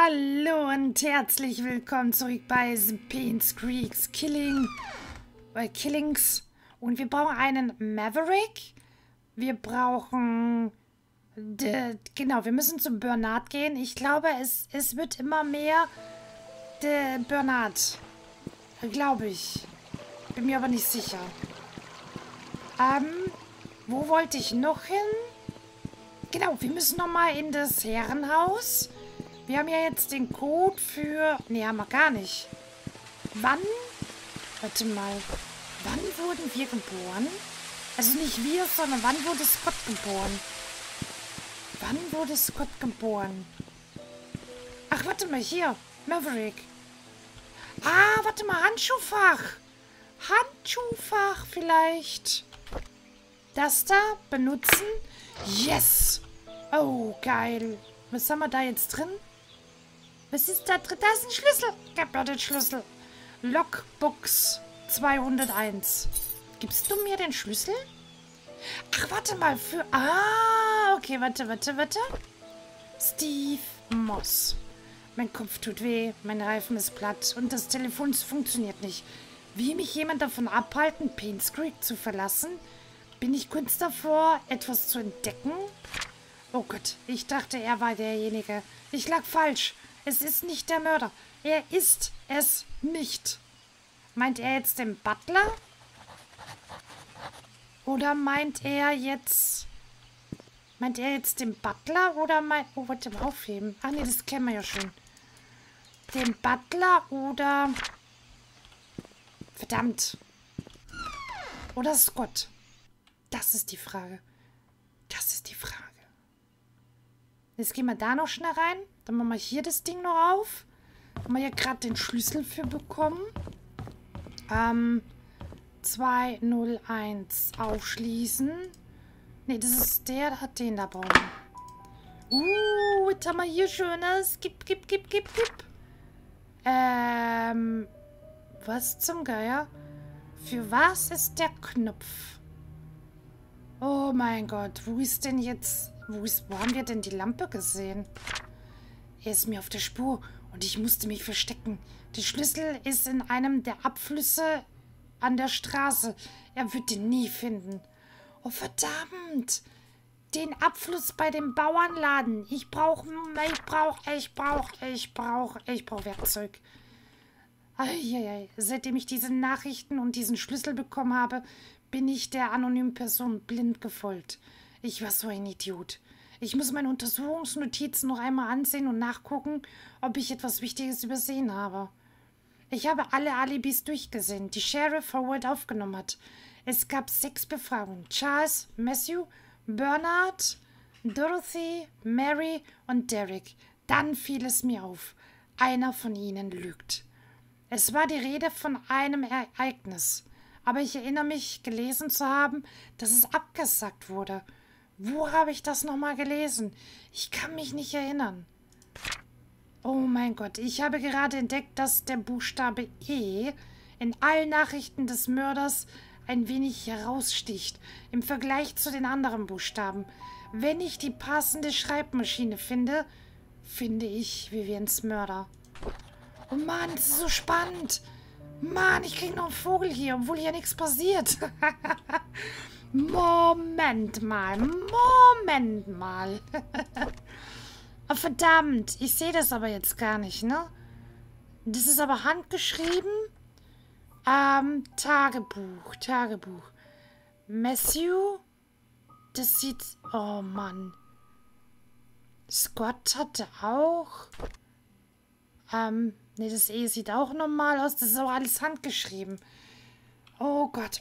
Hallo und herzlich willkommen zurück bei The Pain's Creeks Killings. Und wir brauchen einen Maverick. Wir brauchen... genau, wir müssen zum Bernard gehen. Ich glaube, es wird immer mehr der Bernard. Glaube ich. Bin mir aber nicht sicher. Wo wollte ich noch hin? Genau, wir müssen nochmal in das Herrenhaus. Wir haben ja jetzt den Code für... Nee, haben wir gar nicht. Wann? Warte mal. Wann wurden wir geboren? Also nicht wir, sondern wann wurde Scott geboren? Wann wurde Scott geboren? Ach, warte mal, hier. Maverick. Ah, warte mal, Handschuhfach. Handschuhfach vielleicht. Das da benutzen. Yes. Oh, geil. Was haben wir da jetzt drin? Was ist da drin? Da ist ein Schlüssel. Ich hab da den Schlüssel. Logbooks 201. Gibst du mir den Schlüssel? Ach, warte mal. Für... Ah, okay. Warte. Steve Moss. Mein Kopf tut weh. Mein Reifen ist platt. Und das Telefon funktioniert nicht. Will mich jemand davon abhalten, Pain's Creek zu verlassen? Bin ich kurz davor, etwas zu entdecken? Oh Gott, ich dachte, er war derjenige. Ich lag falsch. Es ist nicht der Mörder. Er ist es nicht. Meint er jetzt den Butler? Oder meint er jetzt... Meint er jetzt den Butler oder meint... Oh, warte mal, aufheben. Ach nee, das kennen wir ja schon. Den Butler oder... Verdammt. Oder Scott? Das ist die Frage. Das ist die Frage. Jetzt gehen wir da noch schnell rein. Dann machen wir hier das Ding noch auf. Haben wir ja gerade den Schlüssel für bekommen. 201 aufschließen. Ne, das ist der hat den da brauchen. Jetzt haben wir hier schönes. Gib. Was zum Geier? Für was ist der Knopf? Oh mein Gott, wo ist denn jetzt... Wo haben wir denn die Lampe gesehen? Er ist mir auf der Spur und ich musste mich verstecken. Der Schlüssel ist in einem der Abflüsse an der Straße. Er wird ihn nie finden. Oh verdammt! Den Abfluss bei dem Bauernladen. Ich brauche Werkzeug. Eieiei. Seitdem ich diese Nachrichten und diesen Schlüssel bekommen habe, bin ich der anonymen Person blind gefolgt. Ich war so ein Idiot. Ich muss meine Untersuchungsnotizen noch einmal ansehen und nachgucken, ob ich etwas Wichtiges übersehen habe. Ich habe alle Alibis durchgesehen, die Sheriff Howard aufgenommen hat. Es gab 6 Befragungen. Charles, Matthew, Bernard, Dorothy, Mary und Derek. Dann fiel es mir auf. Einer von ihnen lügt. Es war die Rede von einem Ereignis. Aber ich erinnere mich, gelesen zu haben, dass es abgesagt wurde. Wo habe ich das nochmal gelesen? Ich kann mich nicht erinnern. Oh mein Gott, ich habe gerade entdeckt, dass der Buchstabe E in allen Nachrichten des Mörders ein wenig heraussticht im Vergleich zu den anderen Buchstaben. Wenn ich die passende Schreibmaschine finde, finde ich Vivians Mörder. Oh Mann, das ist so spannend. Mann, ich kriege noch einen Vogel hier, obwohl hier nichts passiert. Moment mal. Oh, verdammt, ich sehe das aber jetzt gar nicht, ne? Das ist aber handgeschrieben. Tagebuch. Matthew, das sieht... Oh Mann. Scott hatte auch... Ne, das E sieht auch normal aus. Das ist auch alles handgeschrieben. Oh Gott.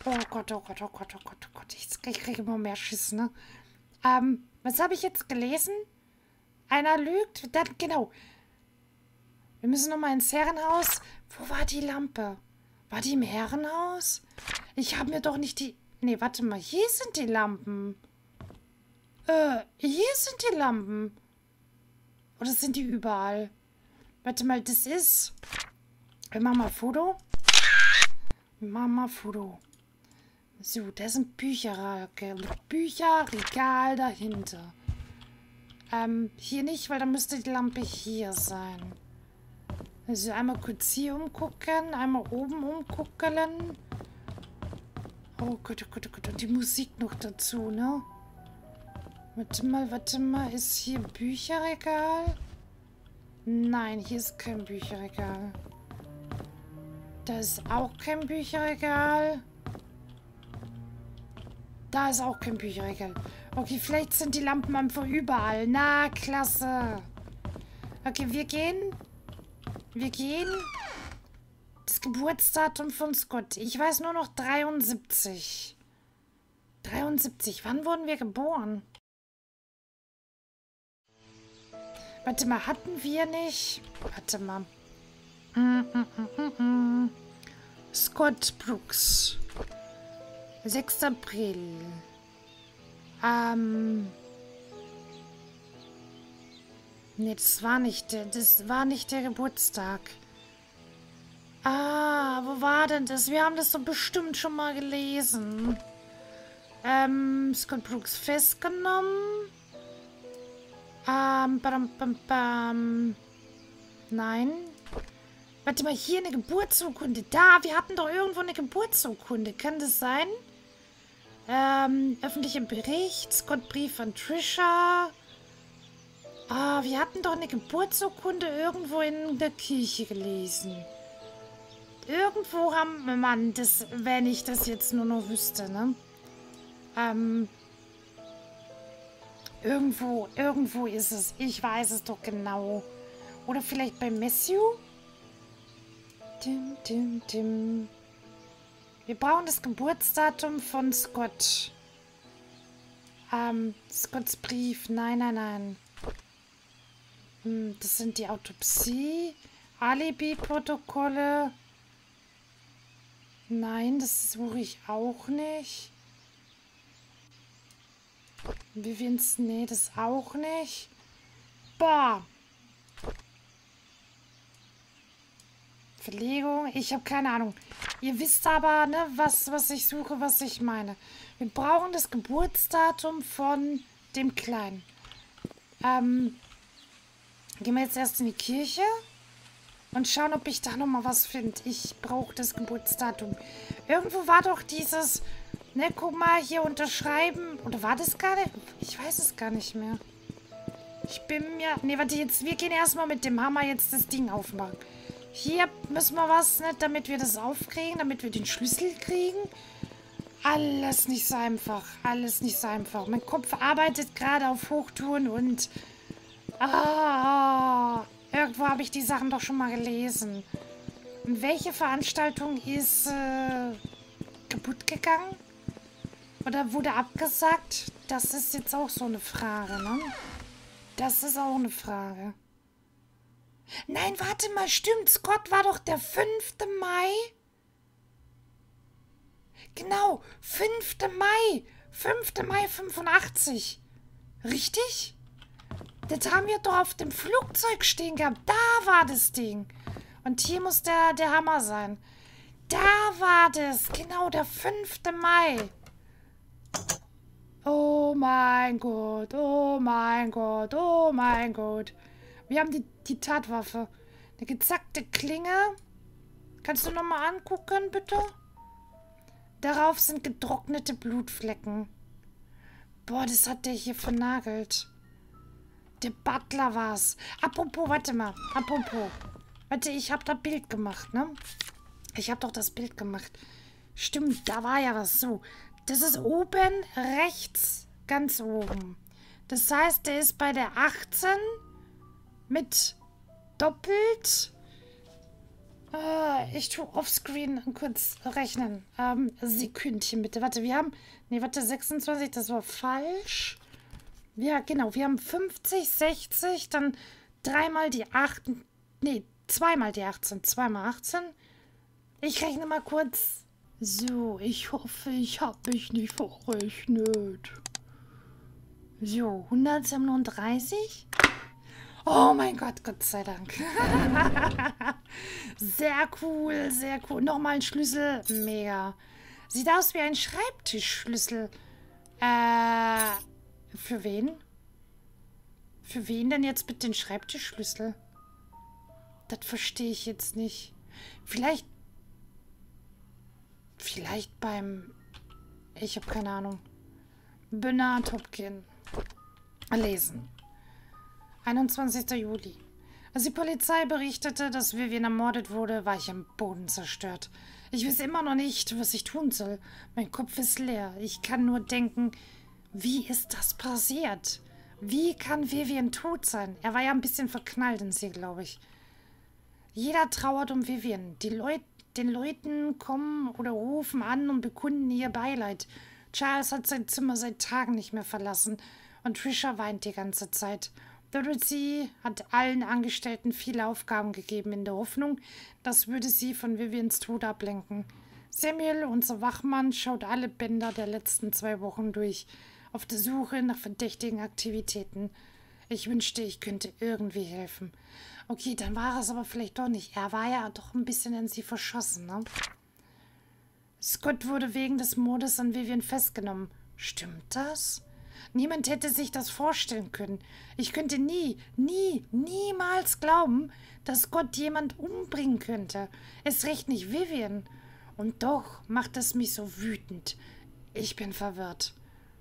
Ich kriege immer mehr Schiss, ne? Was habe ich jetzt gelesen? Einer lügt? Dann, genau. Wir müssen nochmal ins Herrenhaus. Wo war die Lampe? War die im Herrenhaus? Ich habe mir doch nicht die... Nee, warte mal. Hier sind die Lampen. Hier sind die Lampen. Oder sind die überall? Warte mal, das ist... Wir machen mal Foto. So, da ist ein Bücherregal dahinter. Hier nicht, weil dann müsste die Lampe hier sein. Also einmal kurz hier umgucken, einmal oben umgucken. Oh Gott, oh Gott, oh Gott. Und die Musik noch dazu, ne? Warte mal. Ist hier Bücherregal? Nein, hier ist kein Bücherregal. Da ist auch kein Bücherregal. Da ist auch kein Bücherregal. Okay, vielleicht sind die Lampen einfach überall. Na, klasse. Okay, wir gehen. Das Geburtsdatum von Scott. Ich weiß nur noch 73. 73. Wann wurden wir geboren? Warte mal, hatten wir nicht... Warte mal. Scott Brooks. 6. April. Nee, das war nicht der Geburtstag. Ah, wo war denn das? Wir haben das doch bestimmt schon mal gelesen. Scott Brooks festgenommen. Nein. Warte mal, hier eine Geburtsurkunde. Da, wir hatten doch irgendwo eine Geburtsurkunde. Kann das sein? Öffentlicher Bericht. Scott-Brief an Trisha. Ah, wir hatten doch eine Geburtsurkunde irgendwo in der Kirche gelesen. Irgendwo haben wir, Mann, das, wenn ich das jetzt nur noch wüsste, ne? Irgendwo ist es. Ich weiß es doch genau. Oder vielleicht bei Matthew? Wir brauchen das Geburtsdatum von Scott. Scotts Brief. Nein. Das sind die Autopsie. Alibi-Protokolle. Nein, das suche ich auch nicht. Vivians, nee, das auch nicht. Boah. Verlegung, ich habe keine Ahnung. Ihr wisst aber, ne, was ich suche, was ich meine. Wir brauchen das Geburtsdatum von dem Kleinen. Gehen wir jetzt erst in die Kirche und schauen, ob ich da nochmal was finde. Ich brauche das Geburtsdatum. Irgendwo war doch dieses, ne, guck mal, hier unterschreiben. Oder war das gar nicht? Ich weiß es gar nicht mehr. Ich bin mir... Ne, warte, jetzt, wir gehen erstmal mit dem Hammer jetzt das Ding aufmachen. Hier müssen wir was, ne, damit wir das aufkriegen, damit wir den Schlüssel kriegen. Alles nicht so einfach. Alles nicht so einfach. Mein Kopf arbeitet gerade auf Hochtouren und... irgendwo habe ich die Sachen doch schon mal gelesen. Und welche Veranstaltung ist kaputt gegangen? Oder wurde abgesagt? Das ist jetzt auch so eine Frage, ne? Das ist auch eine Frage. Nein, warte mal, stimmt. Scott war doch der 5. Mai. Genau, 5. Mai. 5. Mai 85. Richtig? Das haben wir doch auf dem Flugzeug stehen gehabt. Da war das Ding. Und hier muss der Hammer sein. Da war das. Genau, der 5. Mai. Oh mein Gott, oh mein Gott, oh mein Gott. Wir haben die Tatwaffe. Eine gezackte Klinge. Kannst du nochmal angucken, bitte? Darauf sind getrocknete Blutflecken. Boah, das hat der hier vernagelt. Der Butler war's. Apropos, warte mal. Warte, ich habe da Bild gemacht, ne? Ich habe doch das Bild gemacht. Stimmt, da war ja was. So, das ist oben rechts, ganz oben. Das heißt, der ist bei der 18 mit doppelt. Ich tue offscreen kurz rechnen. Sekündchen bitte. Warte, wir haben... Ne, warte, 26, das war falsch. Ja, genau. Wir haben 50, 60, dann dreimal die 8. Ne, zweimal die 18. Zweimal 18. Ich rechne mal kurz. So, ich hoffe, ich habe mich nicht verrechnet. So, 137. Oh mein Gott, Gott sei Dank. Sehr cool, sehr cool. Nochmal ein Schlüssel. Mega. Sieht aus wie ein Schreibtischschlüssel. Für wen? Für wen denn jetzt mit den Schreibtischschlüssel? Das verstehe ich jetzt nicht. Vielleicht beim... Ich habe keine Ahnung. Bernard Hopkins. Lesen. 21. Juli. Als die Polizei berichtete, dass Vivian ermordet wurde, war ich am Boden zerstört. Ich weiß immer noch nicht, was ich tun soll. Mein Kopf ist leer. Ich kann nur denken, wie ist das passiert? Wie kann Vivian tot sein? Er war ja ein bisschen verknallt in sie, glaube ich. Jeder trauert um Vivian. Den Leuten kommen oder rufen an und bekunden ihr Beileid. Charles hat sein Zimmer seit Tagen nicht mehr verlassen und Trisha weint die ganze Zeit. Dorothy hat allen Angestellten viele Aufgaben gegeben, in der Hoffnung, das würde sie von Vivians Tod ablenken. Samuel, unser Wachmann, schaut alle Bänder der letzten 2 Wochen durch, auf der Suche nach verdächtigen Aktivitäten. Ich wünschte, ich könnte irgendwie helfen. Okay, dann war es aber vielleicht doch nicht. Er war ja doch ein bisschen in sie verschossen, ne? Scott wurde wegen des Mordes an Vivian festgenommen. Stimmt das? Niemand hätte sich das vorstellen können. Ich könnte niemals glauben, dass Scott jemand umbringen könnte. Erst recht nicht Vivian. Und doch macht es mich so wütend. Ich bin verwirrt.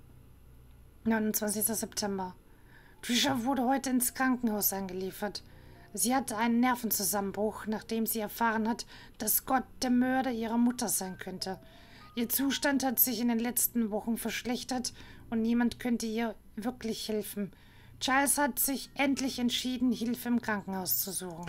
29. September. Trisha wurde heute ins Krankenhaus eingeliefert. Sie hatte einen Nervenzusammenbruch, nachdem sie erfahren hat, dass Scott der Mörder ihrer Mutter sein könnte. Ihr Zustand hat sich in den letzten Wochen verschlechtert und niemand könnte ihr wirklich helfen. Charles hat sich endlich entschieden, Hilfe im Krankenhaus zu suchen.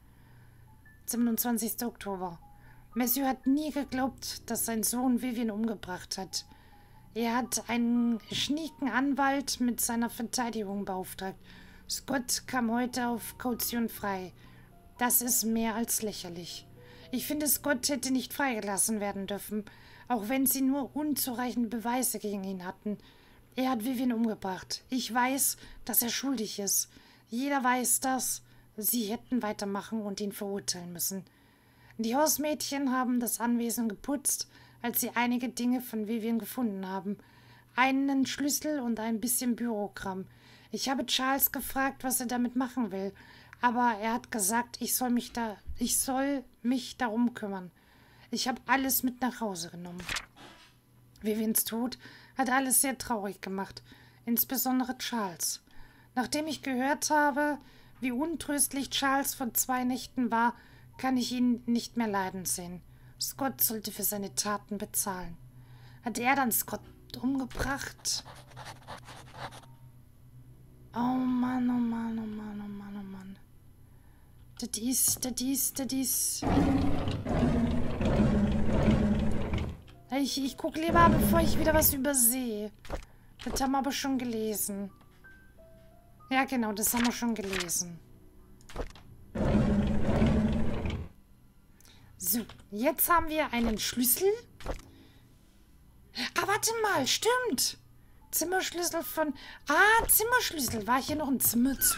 27. Oktober. Matthew hat nie geglaubt, dass sein Sohn Vivian umgebracht hat. Er hat einen schnieken Anwalt mit seiner Verteidigung beauftragt. Scott kam heute auf Kaution frei. Das ist mehr als lächerlich. Ich finde, Scott hätte nicht freigelassen werden dürfen, auch wenn sie nur unzureichende Beweise gegen ihn hatten. Er hat Vivian umgebracht. Ich weiß, dass er schuldig ist. Jeder weiß das. Sie hätten weitermachen und ihn verurteilen müssen. Die Hausmädchen haben das Anwesen geputzt, als sie einige Dinge von Vivian gefunden haben. Einen Schlüssel und ein bisschen Bürokram. Ich habe Charles gefragt, was er damit machen will, aber er hat gesagt, ich soll mich darum kümmern. Ich habe alles mit nach Hause genommen. Vivians Tod hat alles sehr traurig gemacht, insbesondere Charles. Nachdem ich gehört habe, wie untröstlich Charles vor 2 Nächten war, kann ich ihn nicht mehr leiden sehen. Scott sollte für seine Taten bezahlen. Hat er dann Scott umgebracht? Oh Mann, oh Mann, oh Mann, oh Mann, oh Mann. Das ist. Ich gucke lieber, bevor ich wieder was übersehe. Das haben wir aber schon gelesen. Ja, genau, das haben wir schon gelesen. So, jetzt haben wir einen Schlüssel. Ah, warte mal, stimmt. Zimmerschlüssel von... Ah, Zimmerschlüssel. War hier noch ein Zimmer zu?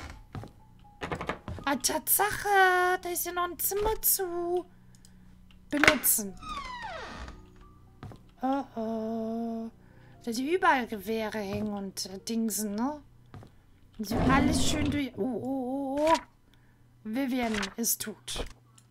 Ah, Tatsache. Da ist ja noch ein Zimmer zu. Benutzen. Oh, oh. Da sind überall Gewehre hängen und Dingsen, ne? So alles schön durch... Oh, oh, oh, oh. Vivian ist tot.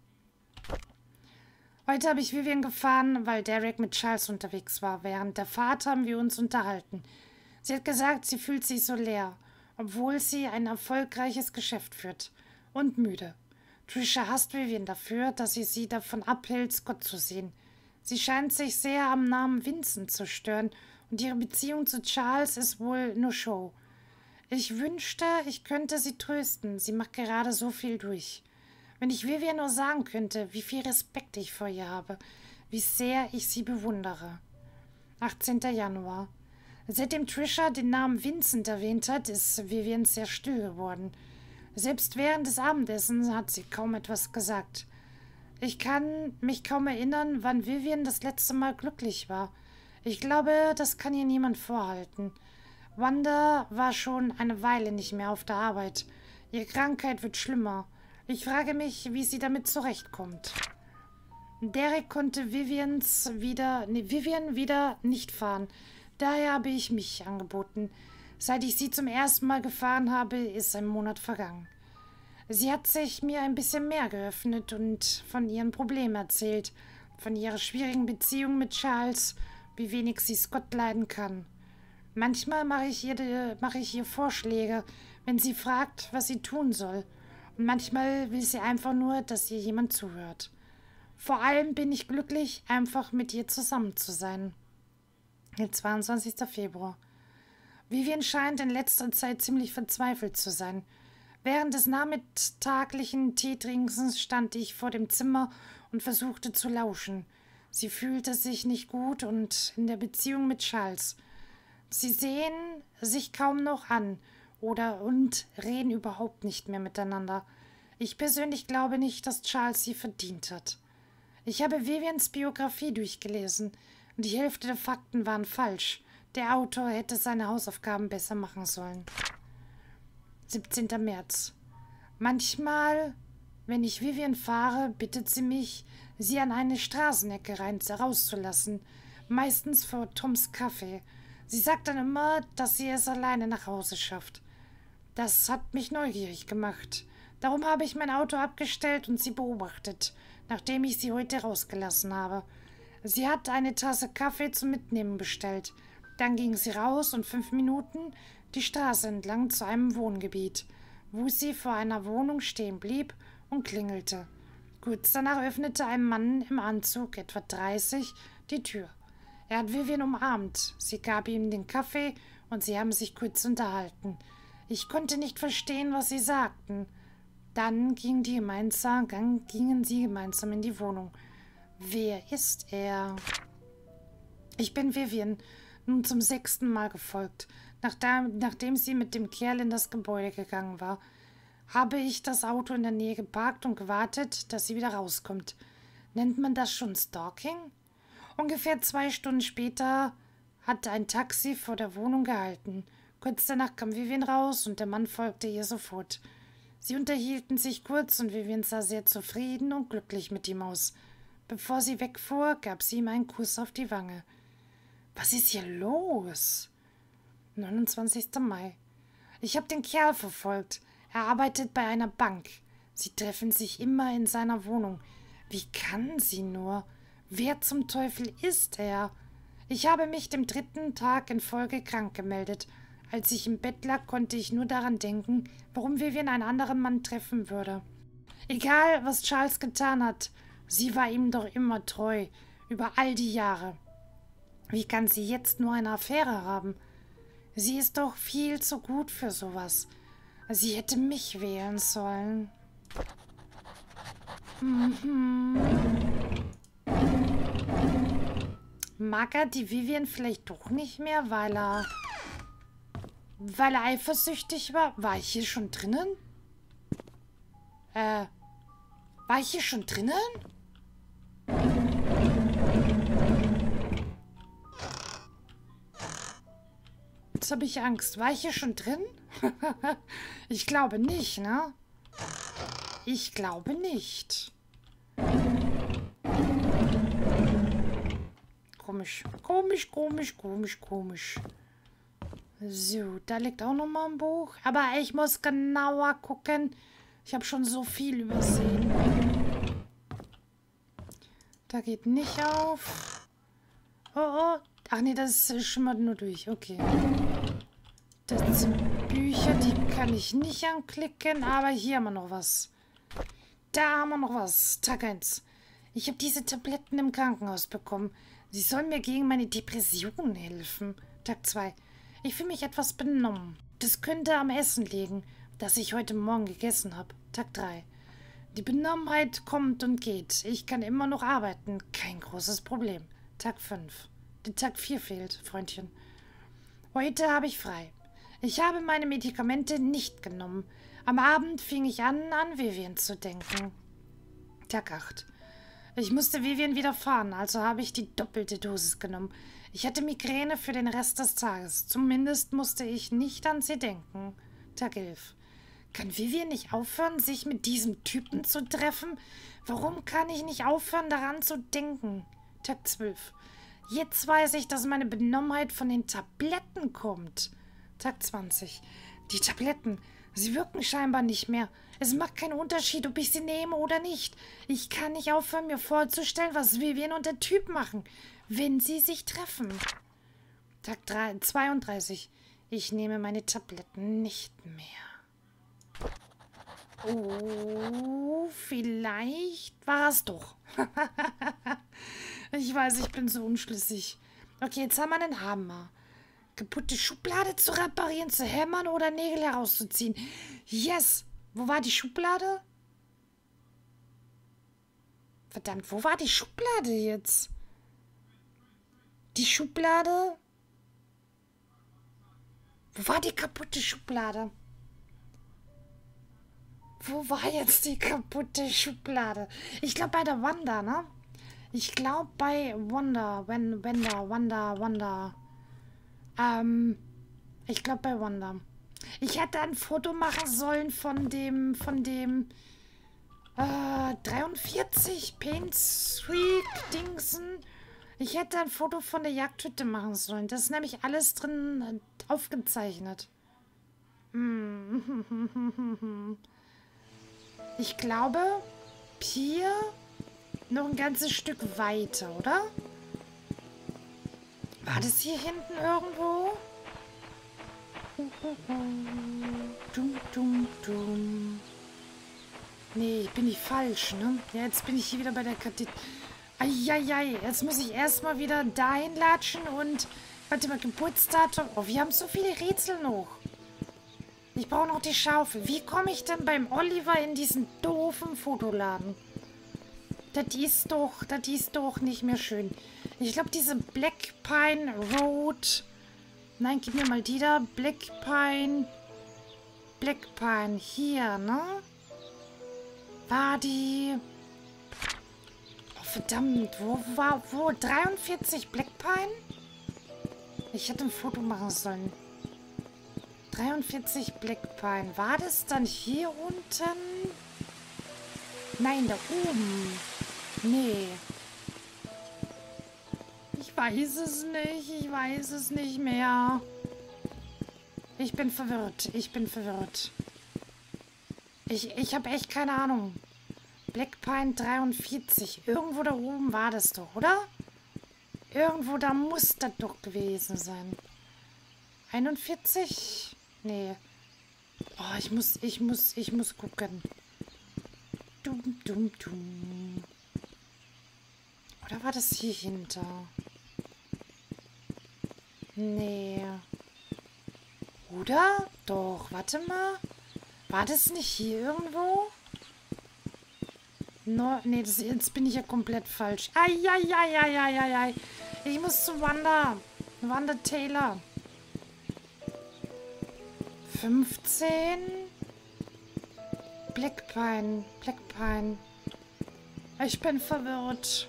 Heute habe ich Vivian gefahren, weil Derek mit Charles unterwegs war. Während der Fahrt haben wir uns unterhalten. Sie hat gesagt, sie fühlt sich so leer, obwohl sie ein erfolgreiches Geschäft führt. Und müde. Trisha hasst Vivian dafür, dass sie davon abhält, Scott zu sehen. Sie scheint sich sehr am Namen Vincent zu stören und ihre Beziehung zu Charles ist wohl nur Show. Ich wünschte, ich könnte sie trösten. Sie macht gerade so viel durch. Wenn ich Vivian nur sagen könnte, wie viel Respekt ich vor ihr habe, wie sehr ich sie bewundere. 18. Januar. Seitdem Trisha den Namen Vincent erwähnt hat, ist Vivian sehr still geworden. Selbst während des Abendessens hat sie kaum etwas gesagt. Ich kann mich kaum erinnern, wann Vivian das letzte Mal glücklich war. Ich glaube, das kann ihr niemand vorhalten. Wanda war schon eine Weile nicht mehr auf der Arbeit. Ihre Krankheit wird schlimmer. Ich frage mich, wie sie damit zurechtkommt. Derek konnte Vivian wieder nicht fahren. Daher habe ich mich angeboten. Seit ich sie zum ersten Mal gefahren habe, ist ein Monat vergangen. Sie hat sich mir ein bisschen mehr geöffnet und von ihren Problemen erzählt, von ihrer schwierigen Beziehung mit Charles, wie wenig sie Scott leiden kann. Manchmal mache ich ihr Vorschläge, wenn sie fragt, was sie tun soll. Und manchmal will sie einfach nur, dass ihr jemand zuhört. Vor allem bin ich glücklich, einfach mit ihr zusammen zu sein. Der 22. Februar. Vivian scheint in letzter Zeit ziemlich verzweifelt zu sein. Während des nachmittaglichen Teetrinkens stand ich vor dem Zimmer und versuchte zu lauschen. Sie fühlte sich nicht gut und in der Beziehung mit Charles. Sie sehen sich kaum noch an und reden überhaupt nicht mehr miteinander. Ich persönlich glaube nicht, dass Charles sie verdient hat. Ich habe Vivians Biografie durchgelesen und die Hälfte der Fakten waren falsch. Der Autor hätte seine Hausaufgaben besser machen sollen. 17. März. Manchmal, wenn ich Vivian fahre, bittet sie mich, sie an eine Straßenecke rauszulassen, meistens vor Toms Kaffee. Sie sagt dann immer, dass sie es alleine nach Hause schafft. Das hat mich neugierig gemacht. Darum habe ich mein Auto abgestellt und sie beobachtet, nachdem ich sie heute rausgelassen habe. Sie hat eine Tasse Kaffee zum Mitnehmen bestellt. Dann ging sie raus und 5 Minuten die Straße entlang zu einem Wohngebiet, wo sie vor einer Wohnung stehen blieb und klingelte. Kurz danach öffnete ein Mann im Anzug, etwa 30, die Tür. Er hat Vivian umarmt. Sie gab ihm den Kaffee und sie haben sich kurz unterhalten. Ich konnte nicht verstehen, was sie sagten. Dann gingen sie gemeinsam in die Wohnung. Wer ist er? Ich bin Vivian, nun zum 6. Mal gefolgt. Nachdem sie mit dem Kerl in das Gebäude gegangen war, habe ich das Auto in der Nähe geparkt und gewartet, dass sie wieder rauskommt. Nennt man das schon Stalking? Ungefähr 2 Stunden später hatte ein Taxi vor der Wohnung gehalten. Kurz danach kam Vivian raus und der Mann folgte ihr sofort. Sie unterhielten sich kurz und Vivian sah sehr zufrieden und glücklich mit ihm aus. Bevor sie wegfuhr, gab sie ihm einen Kuss auf die Wange. Was ist hier los? 29. Mai. Ich habe den Kerl verfolgt. Er arbeitet bei einer Bank. Sie treffen sich immer in seiner Wohnung. Wie kann sie nur? Wer zum Teufel ist er? Ich habe mich dem 3. Tag in Folge krank gemeldet. Als ich im Bett lag, konnte ich nur daran denken, warum Vivian einen anderen Mann treffen würde. Egal, was Charles getan hat, sie war ihm doch immer treu, über all die Jahre. Wie kann sie jetzt nur eine Affäre haben? Sie ist doch viel zu gut für sowas. Sie hätte mich wählen sollen. Mag er die Vivian vielleicht doch nicht mehr, weil er eifersüchtig war? War ich hier schon drinnen? War ich hier schon drinnen? Jetzt habe ich Angst. War ich hier schon drin? Ich glaube nicht, ne? Ich glaube nicht. Komisch. Komisch, komisch, komisch, komisch. So, da liegt auch nochmal ein Buch. Aber ich muss genauer gucken. Ich habe schon so viel übersehen. Da geht nicht auf. Oh, oh. Ach nee, das schimmert nur durch. Okay. Das sind Bücher, die kann ich nicht anklicken. Aber hier haben wir noch was. Da haben wir noch was. Tag 1. Ich habe diese Tabletten im Krankenhaus bekommen. Sie sollen mir gegen meine Depression helfen. Tag 2. Ich fühle mich etwas benommen. Das könnte am Essen liegen, das ich heute Morgen gegessen habe. Tag 3. Die Benommenheit kommt und geht. Ich kann immer noch arbeiten. Kein großes Problem. Tag 5. Der Tag 4 fehlt, Freundchen. Heute habe ich frei. Ich habe meine Medikamente nicht genommen. Am Abend fing ich an Vivian zu denken. Tag 8. Ich musste Vivian wieder fahren, also habe ich die doppelte Dosis genommen. Ich hatte Migräne für den Rest des Tages. Zumindest musste ich nicht an sie denken. Tag 11. Kann Vivian nicht aufhören, sich mit diesem Typen zu treffen? Warum kann ich nicht aufhören, daran zu denken? Tag 12. Jetzt weiß ich, dass meine Benommenheit von den Tabletten kommt. Tag 20. Die Tabletten, sie wirken scheinbar nicht mehr. Es macht keinen Unterschied, ob ich sie nehme oder nicht. Ich kann nicht aufhören, mir vorzustellen, was Vivian und der Typ machen, wenn sie sich treffen. Tag 32. Ich nehme meine Tabletten nicht mehr. Oh, vielleicht war es doch. Ich weiß, ich bin so unschlüssig. Okay, jetzt haben wir einen Hammer. Kaputte Schublade zu reparieren, zu hämmern oder Nägel herauszuziehen. Yes! Wo war die Schublade? Verdammt, wo war die Schublade jetzt? Die Schublade? Wo war die kaputte Schublade? Wo war jetzt die kaputte Schublade? Ich glaube bei der Wanda, ne? Ich glaube bei Wanda. Wanda. Ich glaube bei Wanda. Ich hätte ein Foto machen sollen von dem 43 Paint Streak Dingsen. Ich hätte ein Foto von der Jagdhütte machen sollen. Das ist nämlich alles drin aufgezeichnet. Ich glaube, hier noch ein ganzes Stück weiter, oder? War das hier hinten irgendwo? Nee, ich bin nicht falsch, ne? Ja, jetzt bin ich hier wieder bei der Kathedra. Eieiei, jetzt muss ich erstmal wieder dahin latschen und... Warte mal, Geburtsdatum. Oh, wir haben so viele Rätsel noch. Ich brauche noch die Schaufel. Wie komme ich denn beim Oliver in diesen doofen Fotoladen? Das ist doch nicht mehr schön. Ich glaube, diese Black Pine Road... Nein, gib mir mal die da. Black Pine. Hier, ne? War die... Oh, verdammt. Wo? 43 Black Pine? Ich hätte ein Foto machen sollen. 43 Black Pine. War das dann hier unten? Nein, da oben. Nee. Ich weiß es nicht. Ich weiß es nicht mehr. Ich bin verwirrt. Ich habe echt keine Ahnung. Black Pine 43. Irgendwo da oben war das doch, oder? Irgendwo da muss das doch gewesen sein. 41? Nee. Oh, ich muss gucken. Dum. Oder war das hier hinter? Nee. Oder? Doch, warte mal. War das nicht hier irgendwo? No, nee, jetzt bin ich ja komplett falsch. Ai. Ich muss zu Wanda. Wanda Taylor. 15. Black Pine. Ich bin verwirrt.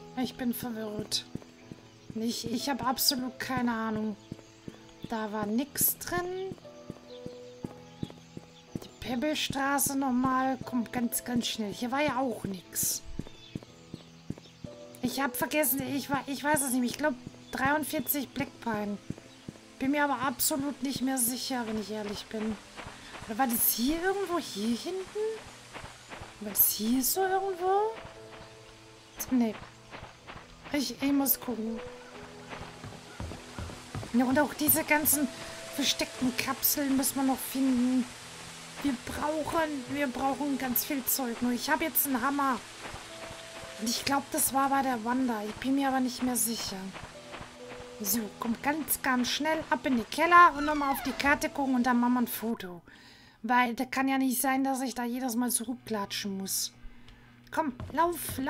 Ich habe absolut keine Ahnung. Da war nichts drin. Die Pebbelstraße nochmal. Kommt ganz schnell. Hier war ja auch nichts. Ich habe vergessen. Ich weiß es nicht. Ich glaube 43 Black Pine. Bin mir aber absolut nicht mehr sicher, wenn ich ehrlich bin. Oder war das hier irgendwo? Hier hinten? War das hier so irgendwo? Nee. Ich muss gucken. Ja, und auch diese ganzen versteckten Kapseln müssen wir noch finden. Wir brauchen ganz viel Zeug. Nur ich habe jetzt einen Hammer. Und ich glaube, das war bei der Wanda. Ich bin mir aber nicht mehr sicher. So, kommt ganz schnell ab in die Keller und nochmal auf die Karte gucken und dann machen wir ein Foto. Weil das kann ja nicht sein, dass ich da jedes Mal zurückklatschen muss. Komm, lauf.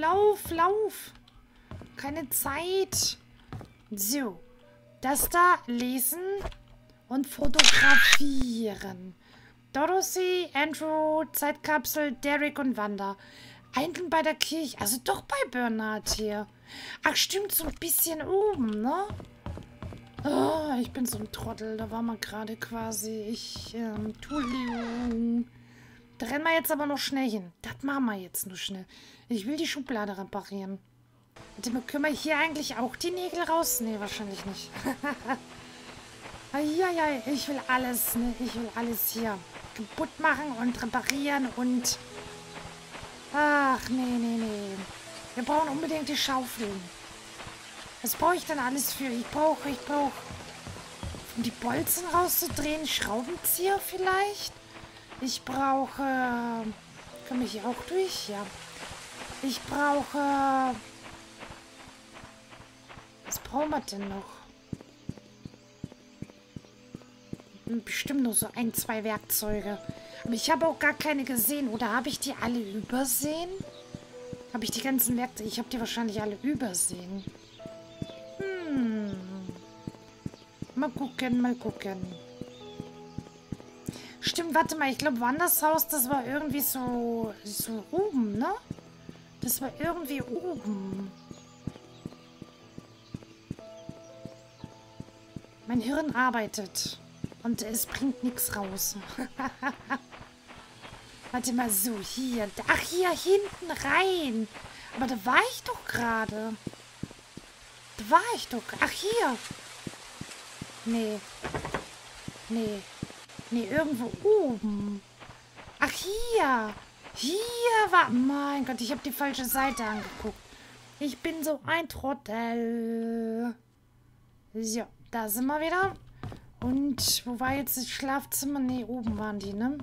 Keine Zeit. So. Das da lesen und fotografieren. Dorothy, Andrew, Zeitkapsel, Derek und Wanda. Einzeln bei der Kirche. Also doch bei Bernhard hier. Ach, stimmt, so ein bisschen oben, ne? Oh, ich bin so ein Trottel. Da war man gerade quasi. Entschuldigung. Da rennen wir jetzt aber noch schnell hin. Das machen wir jetzt nur schnell. Ich will die Schublade reparieren. Warte mal, können wir hier eigentlich auch die Nägel raus? Nee, wahrscheinlich nicht. Eieiei, ich will alles, ne? Ich will alles hier kaputt machen und reparieren und... Ach, nee. Wir brauchen unbedingt die Schaufeln. Was brauche ich denn alles für? Ich brauche, um die Bolzen rauszudrehen, Schraubenzieher vielleicht? Ich brauche... Komme ich hier auch durch? Ja. Ich brauche... Was brauchen wir denn noch? Bestimmt nur so 1, 2 Werkzeuge. Aber ich habe auch gar keine gesehen. Oder habe ich die alle übersehen? Habe ich die ganzen Werkzeuge... Ich habe die wahrscheinlich alle übersehen. Mal gucken. Stimmt, warte mal. Ich glaube, Wandershaus, das war irgendwie so oben, ne? Das war irgendwie oben. Mein Hirn arbeitet. Und es bringt nichts raus. Warte mal, so, hier. Ach, hier hinten rein. Aber da war ich doch gerade. Ach, hier. Nee, irgendwo oben. Ach, hier. Hier war... Mein Gott, ich habe die falsche Seite angeguckt. Ich bin so ein Trottel. So, da sind wir wieder. Und wo war jetzt das Schlafzimmer? Nee, oben waren die, ne?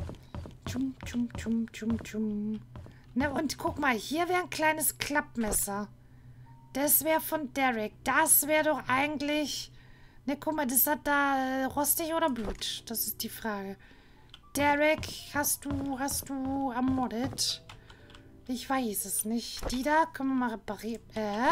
Tschum. Ne, und guck mal, hier wäre ein kleines Klappmesser. Das wäre von Derek. Das wäre doch eigentlich... Ne, guck mal, das hat da rostig oder Blut? Das ist die Frage. Derek, hast du ermordet? Ich weiß es nicht. Die da können wir mal reparieren.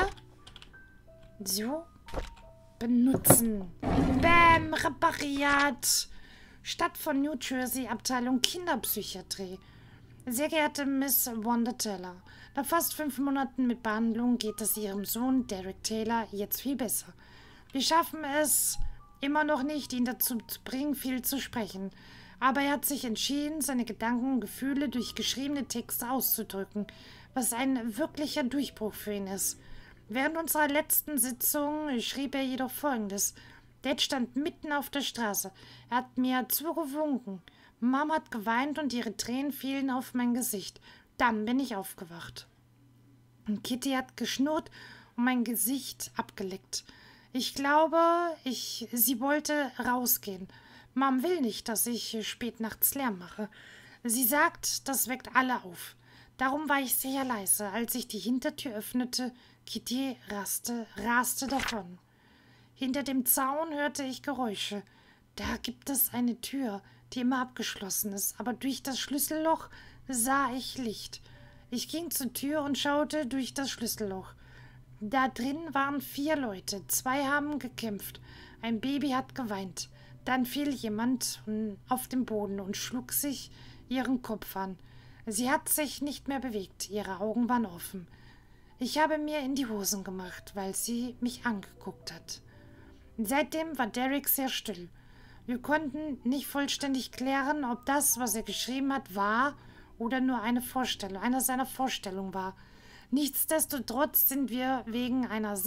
So. Benutzen. Bäm, repariert. Stadt von New Jersey, Abteilung Kinderpsychiatrie. Sehr geehrte Miss Wanda Taylor, nach fast 5 Monaten mit Behandlung geht es Ihrem Sohn Derek Taylor jetzt viel besser. Wir schaffen es immer noch nicht, ihn dazu zu bringen, viel zu sprechen. Aber er hat sich entschieden, seine Gedanken und Gefühle durch geschriebene Texte auszudrücken, was ein wirklicher Durchbruch für ihn ist. Während unserer letzten Sitzung schrieb er jedoch Folgendes. Dad stand mitten auf der Straße. Er hat mir zugewunken. Mom hat geweint und ihre Tränen fielen auf mein Gesicht. Dann bin ich aufgewacht. Und Kitty hat geschnurrt und mein Gesicht abgeleckt. Ich glaube, sie wollte rausgehen. Mom will nicht, dass ich spät nachts Lärm mache. Sie sagt, das weckt alle auf. Darum war ich sehr leise, als ich die Hintertür öffnete. Kitty raste davon. Hinter dem Zaun hörte ich Geräusche. Da gibt es eine Tür, die immer abgeschlossen ist, aber durch das Schlüsselloch sah ich Licht. Ich ging zur Tür und schaute durch das Schlüsselloch. Da drin waren 4 Leute. 2 haben gekämpft. Ein Baby hat geweint. Dann fiel jemand auf den Boden und schlug sich ihren Kopf an. Sie hat sich nicht mehr bewegt. Ihre Augen waren offen. Ich habe mir in die Hosen gemacht, weil sie mich angeguckt hat. Seitdem war Derek sehr still. Wir konnten nicht vollständig klären, ob das, was er geschrieben hat, wahr oder nur eine seiner Vorstellungen war. Nichtsdestotrotz sind wir wegen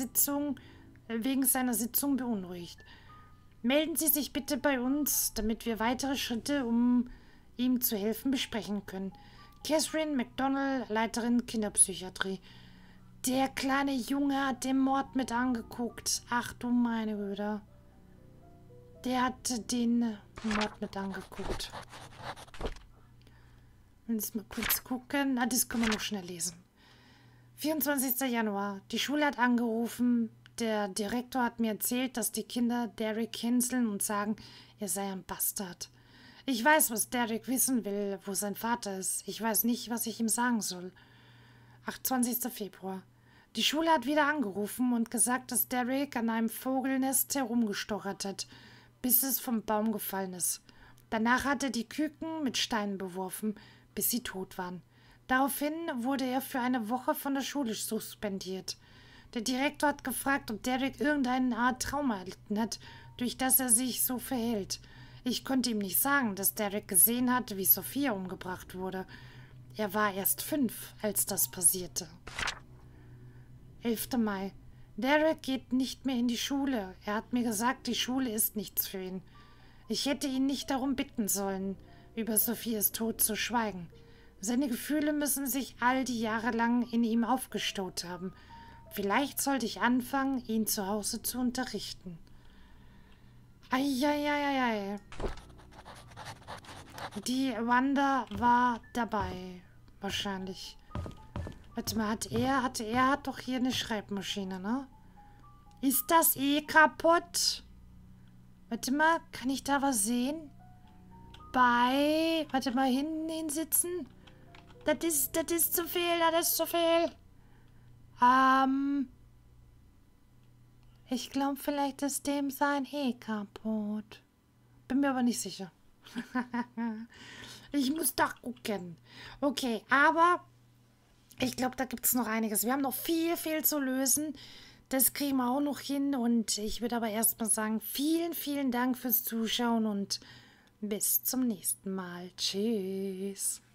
seiner Sitzung beunruhigt. Melden Sie sich bitte bei uns, damit wir weitere Schritte, um ihm zu helfen, besprechen können. Catherine McDonald, Leiterin Kinderpsychiatrie. Der kleine Junge hat den Mord mit angeguckt. Ach du meine Güte. Der hat den Mord mit angeguckt. Jetzt mal kurz gucken. Das können wir noch schnell lesen. 24. Januar. Die Schule hat angerufen. Der Direktor hat mir erzählt, dass die Kinder Derek hänseln und sagen, er sei ein Bastard. Ich weiß, was Derek wissen will, wo sein Vater ist. Ich weiß nicht, was ich ihm sagen soll. 28. Februar. Die Schule hat wieder angerufen und gesagt, dass Derek an einem Vogelnest herumgestochert hat, bis es vom Baum gefallen ist. Danach hat er die Küken mit Steinen beworfen, bis sie tot waren. Daraufhin wurde er für eine Woche von der Schule suspendiert. Der Direktor hat gefragt, ob Derek irgendeine Art Trauma erlitten hat, durch das er sich so verhält. Ich konnte ihm nicht sagen, dass Derek gesehen hat, wie Sophia umgebracht wurde. Er war erst 5, als das passierte. 11. Mai. Derek geht nicht mehr in die Schule. Er hat mir gesagt, die Schule ist nichts für ihn. Ich hätte ihn nicht darum bitten sollen, über Sophies Tod zu schweigen. Seine Gefühle müssen sich all die Jahre lang in ihm aufgestaut haben. Vielleicht sollte ich anfangen, ihn zu Hause zu unterrichten. Eieieiei. Die Wanda war dabei. Wahrscheinlich. Warte mal, hat doch hier eine Schreibmaschine, ne? Ist das eh kaputt? Warte mal, kann ich da was sehen? Warte mal, hinsitzen. Das ist zu viel, das ist zu viel. Ich glaube, vielleicht ist dem sein kaputt. Bin mir aber nicht sicher. Ich muss doch gucken. Okay, aber ich glaube, da gibt es noch einiges. Wir haben noch viel, viel zu lösen. Das kriegen wir auch noch hin. Und ich würde aber erstmal sagen, vielen, vielen Dank fürs Zuschauen und bis zum nächsten Mal. Tschüss.